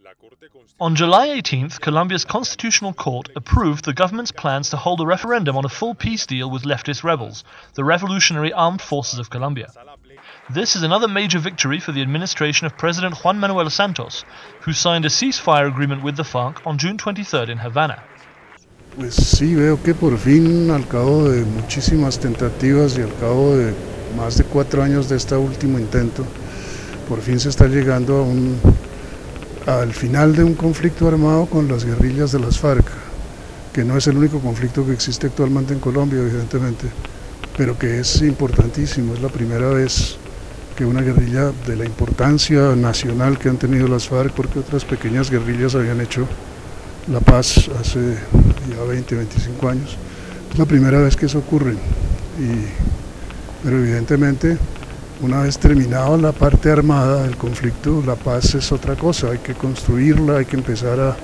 On July 18th, Colombia's Constitutional Court approved the government's plans to hold a referendum on a full peace deal with leftist rebels, the Revolutionary Armed Forces of Colombia. This is another major victory for the administration of President Juan Manuel Santos, who signed a ceasefire agreement with the FARC on June 23rd in Havana. Pues sí, veo que por fin, al cabo de muchísimas tentativas y al cabo de más de 4 años de este último intento, por fin se está llegando al final de un conflicto armado con las guerrillas de las FARC, que no es el único conflicto que existe actualmente en Colombia, evidentemente, pero que es importantísimo. Es la primera vez que una guerrilla de la importancia nacional que han tenido las FARC, porque otras pequeñas guerrillas habían hecho la paz hace ya 20, 25 años, es la primera vez que eso ocurre, pero evidentemente una vez terminada la parte armada del conflicto, la paz es otra cosa, hay que construirla, hay que empezar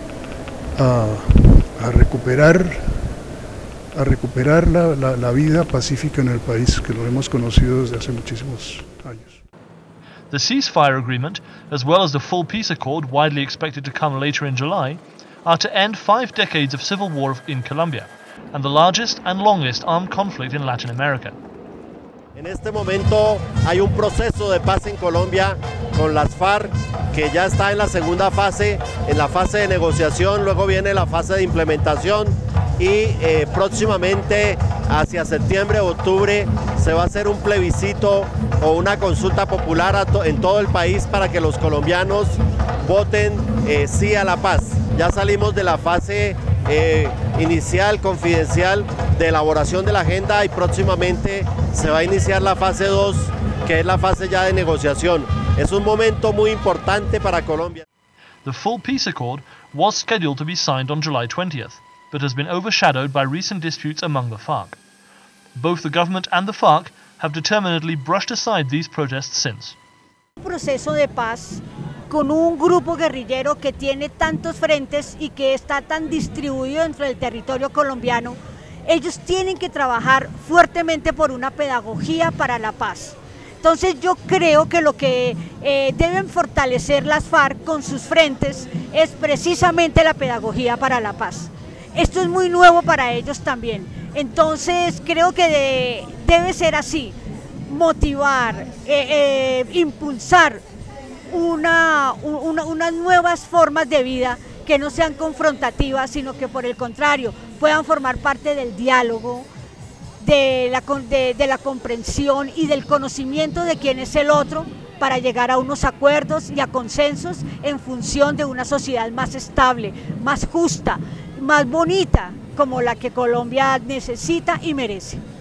a recuperar la vida pacífica en el país, que lo hemos conocido desde hace muchísimos años. The ceasefire agreement, as well as the full peace accord widely expected to come later in July, are to end 5 decades of civil war in Colombia, and the largest and longest armed conflict in Latin America. En este momento hay un proceso de paz en Colombia con las FARC que ya está en la segunda fase, en la fase de negociación, luego viene la fase de implementación y próximamente hacia septiembre o octubre se va a hacer un plebiscito o una consulta popular en todo el país para que los colombianos voten sí a la paz. Ya salimos de la fase inicial, confidencial, de elaboración de la agenda y próximamente se va a iniciar la fase 2, que es la fase ya de negociación. Es un momento muy importante para Colombia. The full peace accord was scheduled to be signed on July 20th, but has been overshadowed by recent disputes among the FARC. Both the government and the FARC have determinedly brushed aside these protests since. Un proceso de paz con un grupo guerrillero que tiene tantos frentes y que está tan distribuido dentro del territorio colombiano, ellos tienen que trabajar fuertemente por una pedagogía para la paz. Entonces yo creo que lo que deben fortalecer las FARC con sus frentes es precisamente la pedagogía para la paz. Esto es muy nuevo para ellos también. Entonces creo que debe ser así, motivar, impulsar unas nuevas formas de vida que no sean confrontativas, sino que por el contrario puedan formar parte del diálogo, de la comprensión y del conocimiento de quién es el otro, para llegar a unos acuerdos y a consensos en función de una sociedad más estable, más justa, más bonita, como la que Colombia necesita y merece.